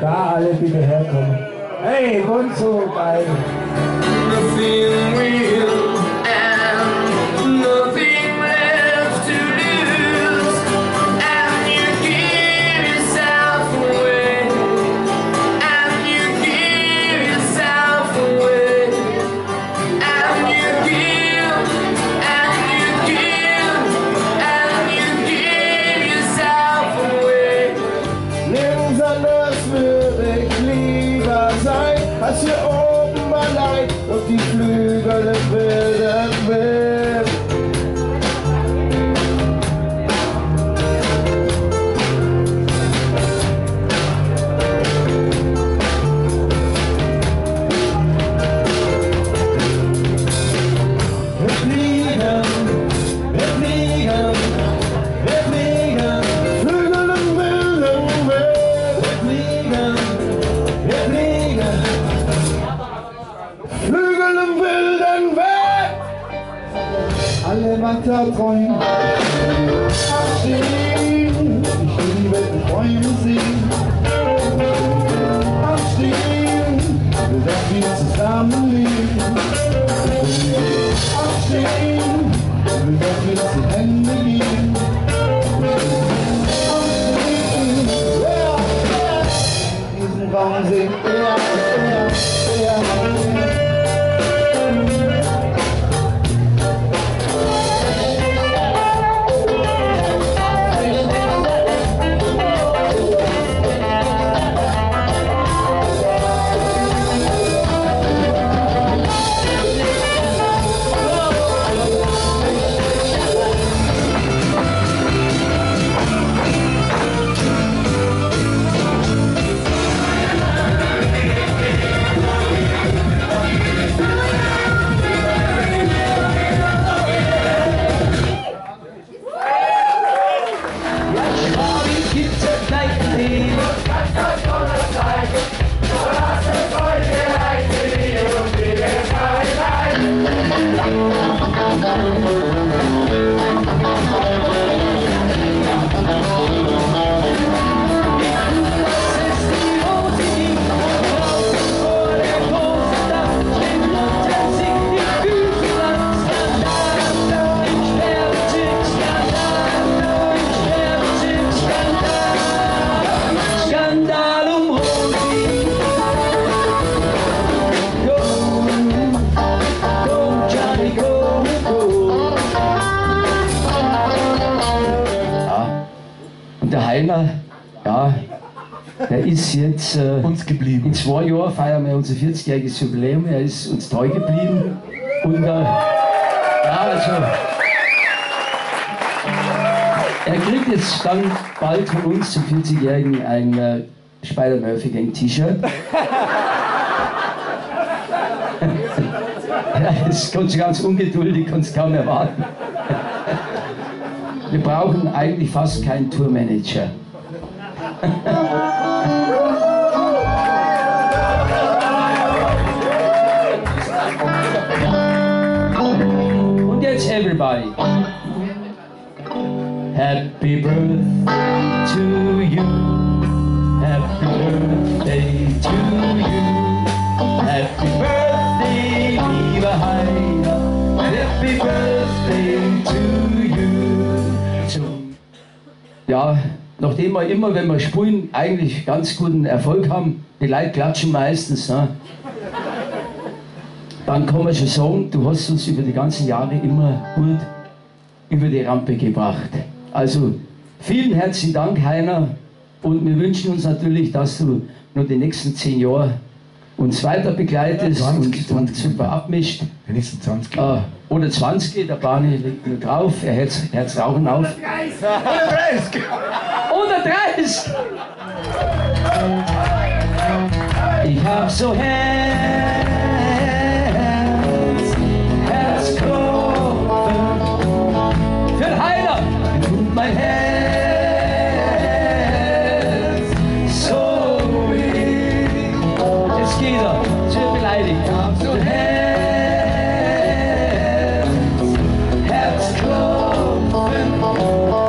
Da alle bitte herkommen. Hey, und so geil. Nothing real and nothing left to lose, and you give yourself away, and you give yourself away, and you give, and you give, and you give yourself away. Nirgends anders würde ich lieber sein, als hier oben allein auf die Flügel im wilden Wind. Wir fliegen, wir fliegen, wir fliegen, Flügel im wilden Wind. Wir fliegen, wir fliegen, Flügel im wilden Wind. Alle Watter träumen, abstehen, ich liebe die Träume sehen. Abstehen, will, dass wir zusammenleben. Abstehen, will, dass wir zu Ende gehen. Abstehen, diesen Raum sehen, Heiner, ja, der ist jetzt uns geblieben. In 2 Jahren feiern wir unser 40-jähriges Jubiläum. Er ist uns treu geblieben. Und ja, also, er kriegt jetzt dann bald von uns zum 40-jährigen ein Spider-Murphy Gang T-Shirt. Er ist ganz ungeduldig, kann es kaum erwarten. Wir brauchen eigentlich fast keinen Tourmanager. Und jetzt everybody. Happy birthday to you. Happy birthday to you. Happy birthday, lieber Heiner. Happy birthday to you. Ja, nachdem wir immer, wenn wir spielen, eigentlich ganz guten Erfolg haben, die Leute klatschen meistens, ne? Dann kann man schon sagen, du hast uns über die ganzen Jahre immer gut über die Rampe gebracht. Also vielen herzlichen Dank, Heiner, und wir wünschen uns natürlich, dass du noch die nächsten 10 Jahre uns weiter begleitest 20, und super abmischt. Wenigstens 20. Oder 20, der Barney liegt nur drauf, er hört Rauchen auf. 130! 130! Ich hab so Herzklopfen für den Heiner, tut mein Herz so weh. Jetzt geht er, zu beleidigt. Ich hab so Herzklopfen